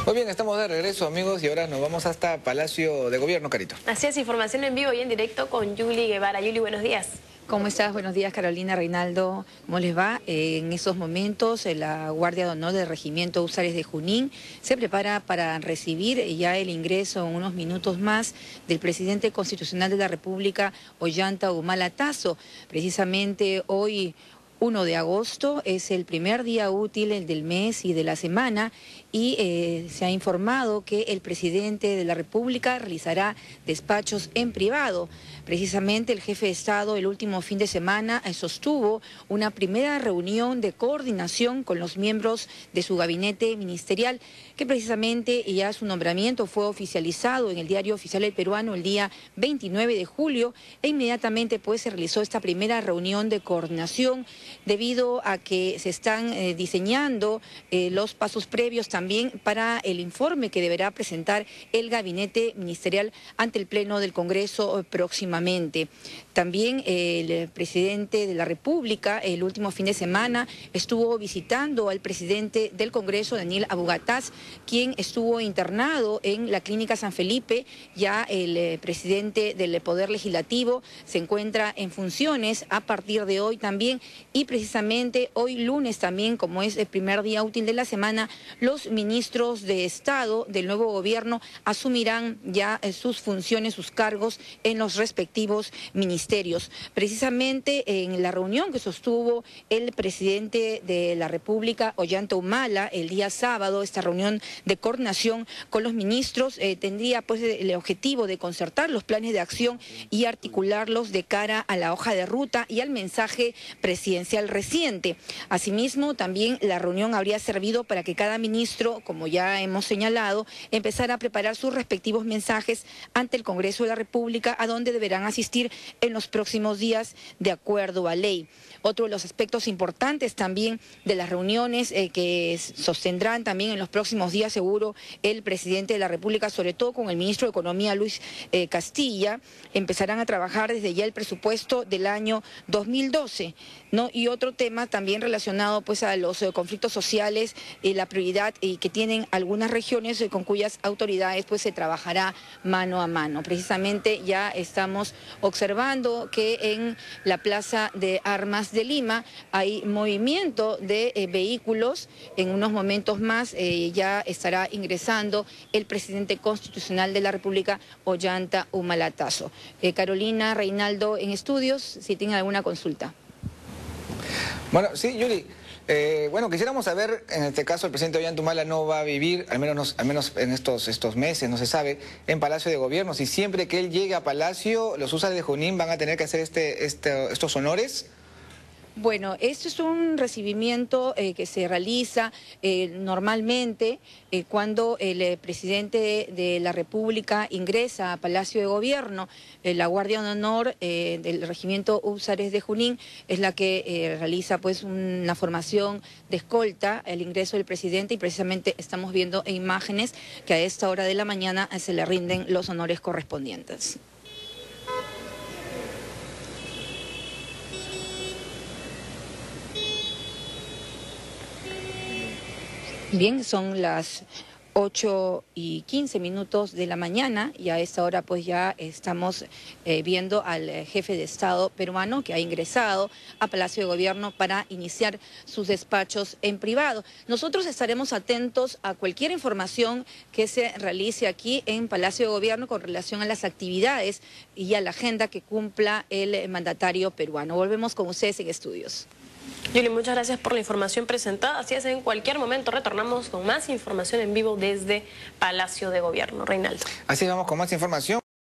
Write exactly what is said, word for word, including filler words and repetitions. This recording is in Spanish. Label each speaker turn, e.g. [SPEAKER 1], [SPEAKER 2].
[SPEAKER 1] Muy bien, estamos de regreso, amigos, y ahora nos vamos hasta Palacio de Gobierno, Carito.
[SPEAKER 2] Así es, información en vivo y en directo con Yuli Guevara. Yuli, buenos días.
[SPEAKER 3] ¿Cómo estás? Buenos días, Carolina, Reinaldo. ¿Cómo les va? Eh, en esos momentos, eh, la Guardia de Honor del Regimiento Húsares de Junín se prepara para recibir ya el ingreso en unos minutos más del presidente constitucional de la República, Ollanta Humala Tasso. Precisamente hoy, uno de agosto, es el primer día útil el del mes y de la semana y eh, se ha informado que el presidente de la República realizará despachos en privado. Precisamente el jefe de Estado el último fin de semana eh, sostuvo una primera reunión de coordinación con los miembros de su gabinete ministerial, que precisamente ya su nombramiento fue oficializado en el Diario Oficial El Peruano el día veintinueve de julio e inmediatamente pues se realizó esta primera reunión de coordinación debido a que se están eh, diseñando eh, los pasos previos también para el informe que deberá presentar el gabinete ministerial ante el Pleno del Congreso eh, próximamente. También eh, el presidente de la República el último fin de semana estuvo visitando al presidente del Congreso, Daniel Abugataz, quien estuvo internado en la Clínica San Felipe. Ya el eh, presidente del Poder Legislativo se encuentra en funciones a partir de hoy también y precisamente hoy lunes también, como es el primer día útil de la semana, los ministros de Estado del nuevo gobierno asumirán ya eh, sus funciones, sus cargos en los respectivos ministerios. Precisamente en la reunión que sostuvo el presidente de la República, Ollanta Humala, el día sábado, esta reunión de coordinación con los ministros eh, tendría pues el objetivo de concertar los planes de acción y articularlos de cara a la hoja de ruta y al mensaje presidencial reciente. Asimismo, también la reunión habría servido para que cada ministro, como ya hemos señalado, empezara a preparar sus respectivos mensajes ante el Congreso de la República, a donde deberán asistir en los próximos días de acuerdo a ley. Otro de los aspectos importantes también de las reuniones eh, que sostendrán también en los próximos días seguro el presidente de la República, sobre todo con el ministro de Economía, Luis eh, Castilla, empezarán a trabajar desde ya el presupuesto del año dos mil doce, ¿no? Y otro tema también relacionado pues a los eh, conflictos sociales y eh, la prioridad eh, que tienen algunas regiones eh, con cuyas autoridades pues se trabajará mano a mano. Precisamente ya estamos observando que en la Plaza de Armas de Lima hay movimiento de eh, vehículos. En unos momentos más eh, ya estará ingresando el presidente constitucional de la República, Ollanta Humala Tasso. Eh, Carolina, Reinaldo en estudios, si tienen alguna consulta.
[SPEAKER 1] Bueno, sí, Yuli. Eh, bueno, quisiéramos saber, en este caso el presidente Ollanta Humala no va a vivir, al menos, al menos en estos, estos meses, no se sabe, en Palacio de Gobierno. Si siempre que él llegue a Palacio, los Húsares de Junín van a tener que hacer este, este, estos honores.
[SPEAKER 3] Bueno, esto es un recibimiento eh, que se realiza eh, normalmente eh, cuando el eh, presidente de, de la República ingresa a Palacio de Gobierno. Eh, la Guardia de Honor eh, del Regimiento Húsares de Junín es la que eh, realiza pues una formación de escolta al ingreso del presidente y precisamente estamos viendo en imágenes que a esta hora de la mañana eh, se le rinden los honores correspondientes. Bien, son las ocho y quince minutos de la mañana y a esta hora pues ya estamos eh, viendo al eh, jefe de Estado peruano que ha ingresado a Palacio de Gobierno para iniciar sus despachos en privado. Nosotros estaremos atentos a cualquier información que se realice aquí en Palacio de Gobierno con relación a las actividades y a la agenda que cumpla el mandatario peruano. Volvemos con ustedes en estudios.
[SPEAKER 2] Yuli, muchas gracias por la información presentada. Así es, en cualquier momento retornamos con más información en vivo desde Palacio de Gobierno. Reinaldo.
[SPEAKER 1] Así vamos con más información.